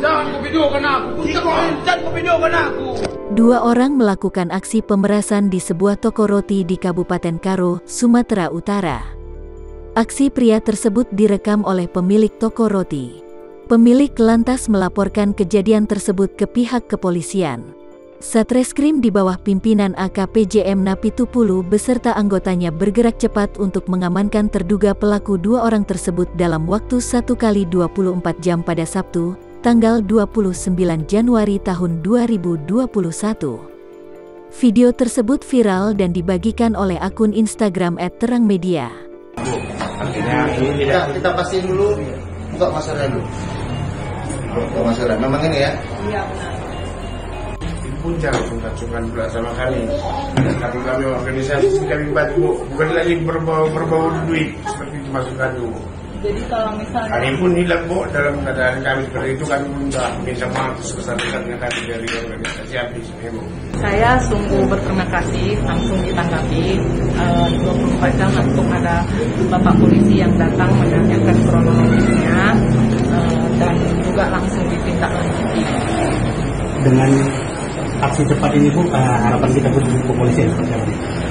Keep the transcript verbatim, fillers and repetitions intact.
Jangan kau videokan aku. Jangan kau videokan aku. Dua orang melakukan aksi pemerasan di sebuah toko roti di Kabupaten Karo, Sumatera Utara. Aksi pria tersebut direkam oleh pemilik toko roti. Pemilik lantas melaporkan kejadian tersebut ke pihak kepolisian. Satreskrim di bawah pimpinan A K P J M Napitupulu beserta anggotanya bergerak cepat untuk mengamankan terduga pelaku dua orang tersebut dalam waktu satu kali dua puluh empat jam pada Sabtu, tanggal dua puluh sembilan Januari tahun dua ribu dua puluh satu. Video tersebut viral dan dibagikan oleh akun Instagram et terang media. Artinya ini tidak kita pastiin dulu, buka masalah dulu. Buka masalah, memang ini ya? Iya benar. Puncak pengkacukan pula sama kami. Kami kami organisasi kami bantu, bukan lagi berbau berbau duit seperti itu masukkan dulu. Jadi kalau misalnya kami pun hilang bu dalam keadaan kami seperti itu, kami pun sudah minta maaf sebesar-besarnya kami dari organisasi habis memang. Saya sungguh berterima kasih langsung ditanggapi uh, dua puluh empat jam langsung ada Bapak polisi yang datang menanyakan kronologisnya uh, dan juga langsung ditindaklanjuti. Dengan aksi cepat ini Bu, uh, harapan kita Bu di kepolisian seperti apa?